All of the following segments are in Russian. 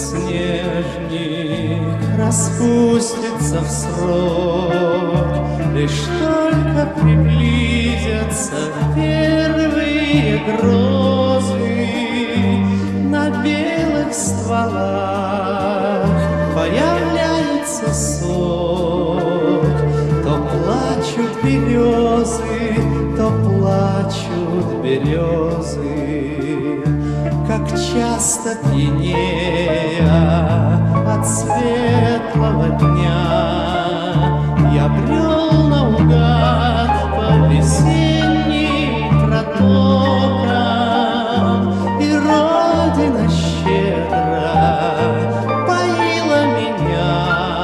подснежник распустится в срок, лишь только приблизятся первые грозы. На белых стволах появляется сок, то плачут березы, то плачут березы. Как часто пьянея от светлого дня я брел наугад по весенним протокам, и Родина щедро поила меня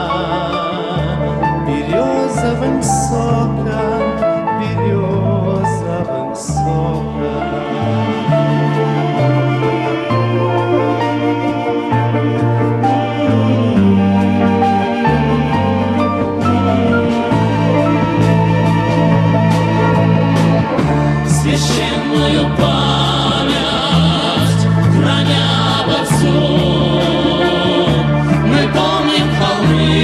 березовым соком, березовым соком. Священную память храня во всем, мы помним холмы,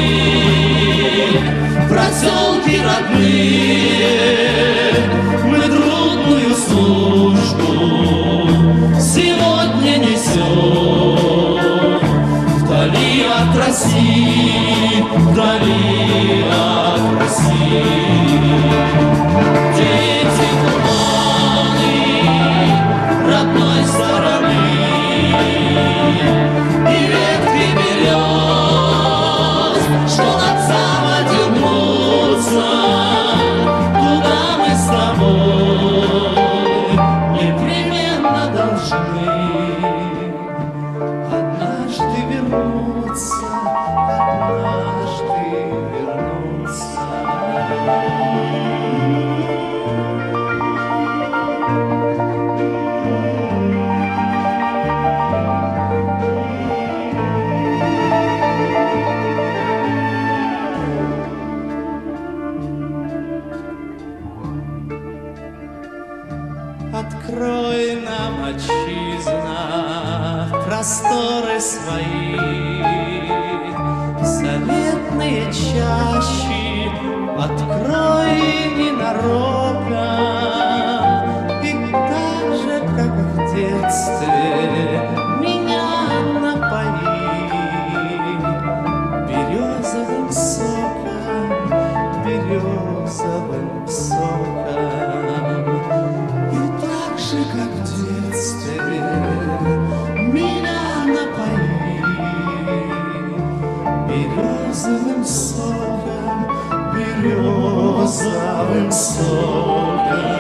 проселки родные, мы трудную службу сегодня несем вдали от России, вдали от России. Дети туманы родной стороны и ветви берез, что над заводью гнутся, туда мы с тобой непременно должны однажды вернуться, однажды вернуться. Открой нам, отчизна, просторы свои, заветные чащи, открой ненароком, и так же, как в детстве, меня напои березовым соком, березовым соком. Как в детстве меня напои березовым соком, березовым соком.